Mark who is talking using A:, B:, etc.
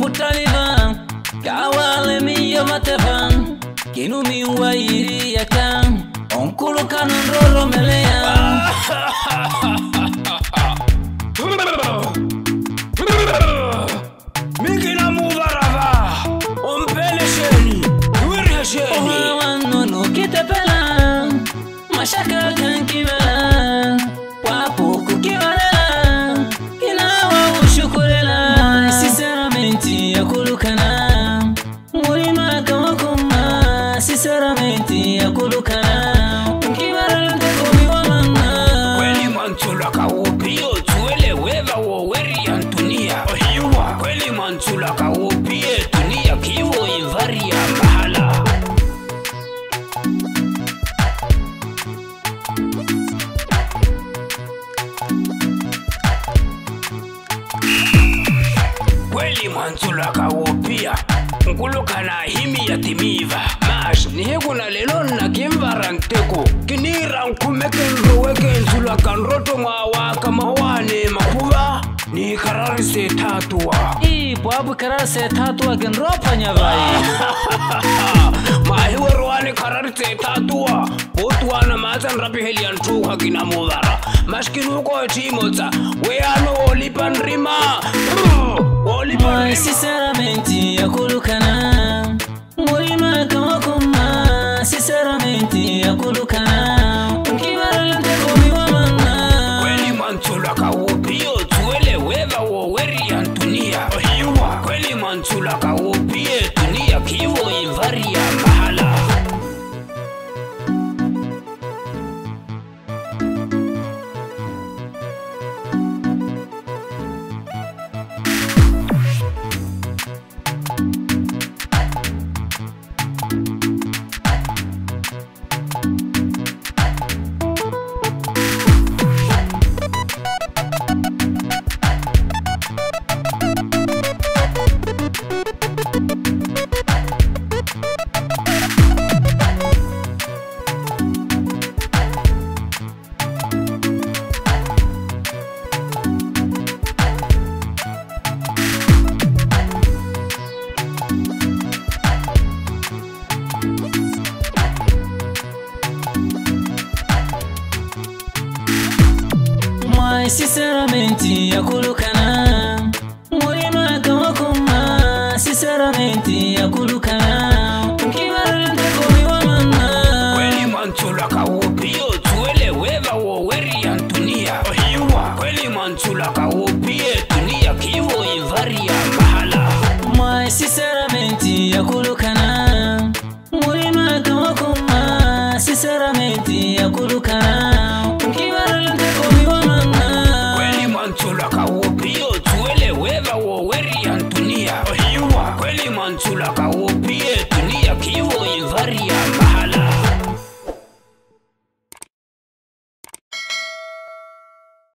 A: mutaliva kawale miyo matthava kinumi wairi yaka akulukhana roro melea
B: Mikina muvarava ompele sheni wiri sheni
A: no kitapela mashaka kankibela wapo kukibela kinawa ushukurela sinceramente akulukhana mulima kawakuma sinceramente akulukhana kibela ndekomi wa mama
B: kweli mantula kawopio tuele weva wo weri antunia ohiwa kweli mantula kawopie tunia kivo invaria mahala kweli mantula kawopia akulukhana himi yatimiva mash nihekuna lelo na kimvaranteko kinira nkumekenrowekenzula kanroto mawaka mawane makuva ni kararise tatua
A: babu kararise tatua genropanya vai
B: mahiwerwani kararise tatua botuana mazan rabi helian tuha kina mudara mashkinuko timotsa weano olipan rima
A: sinceramente akulukhana mulima kawakuma sinceramente akulukhana kibela ndekomi wa mama
B: kweli mantula kawopio tuele weva wo weri antunia ohiwa kweli mantula kawopie tunia kivo invaria mahala sinceramente akulukhana mulima kawakuma sinceramente akulukhana kibela ndekomi wa mama kweli mantula kawopio tuele weva wo weri antunia ohiwa kweli mantula kawopie tunia kivo invaria mahala
A: sinceramente akulukhana mulima kawakuma sinceramente akulukhana kibela ndekomi wa mama
B: kweli mantula kawopie